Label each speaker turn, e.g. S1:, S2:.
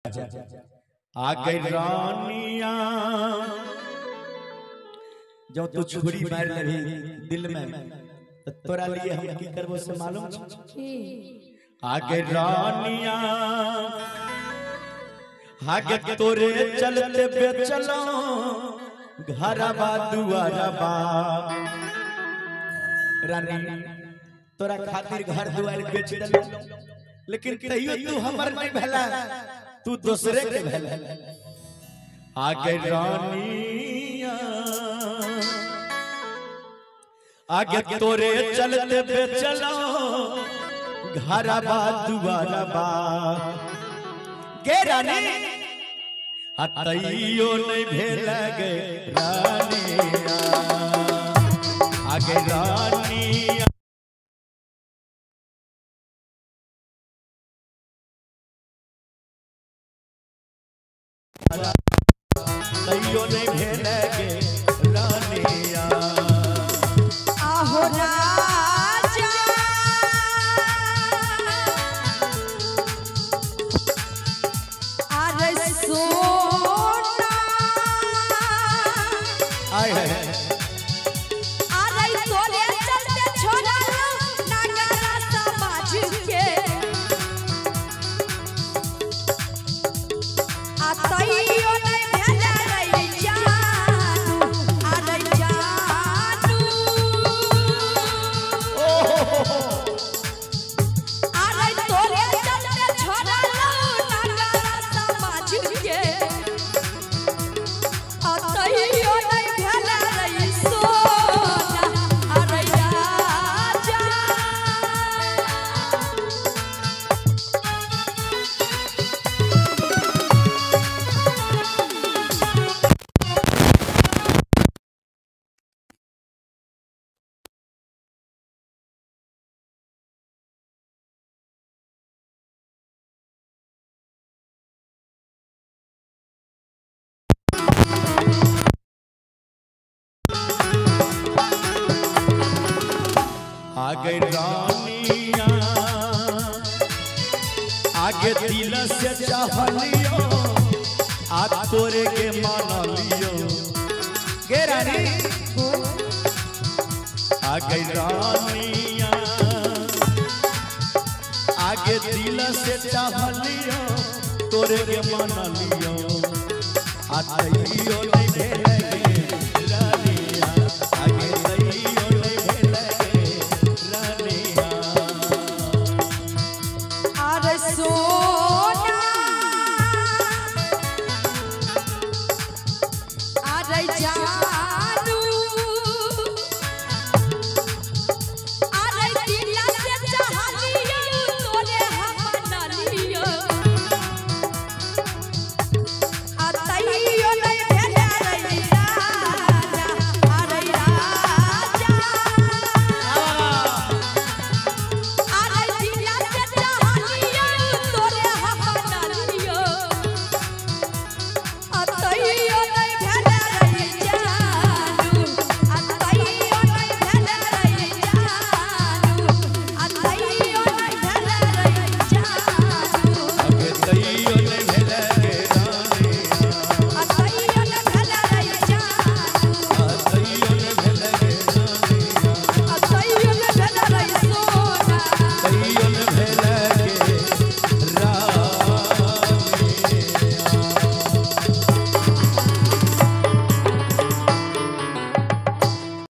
S1: आजा आ गई रानिया जो तू छुरी मार लगी दिल में तो तोरा लिए हम की करबो से मालूम आ गई रानिया आगे तोरे चलते बेचलो घरबा दुआरबा रानी तोरा खातिर घर दुआर बेच दल लेकिन तैयो तू हमर नहीं भला तू दूसरे के भला आगे रानिया आगे तोरे चलते बेचलो घरबा दुआरबा के रानी अतइयो नहीं भेल गे रानिया आगे रानिया तइयो नहीं भेल गे रानिया
S2: आहो राजा अरे सोना
S1: आए है
S2: अरे तोरे चलते छोड़ा नागरा समाज के तइयो नहीं भेल रे जानू अरे जानू अरे तोरे चलते छोड़ा नागरा समाज के तइयो नहीं भेल रे सोना अरे राजा
S1: आगे रानिया आगे दिल से चाहलियो आ तोरे के मान लियो गे रानी आगे रानिया आगे दिल से चाहलियो तोरे के मान लियो आ तइयो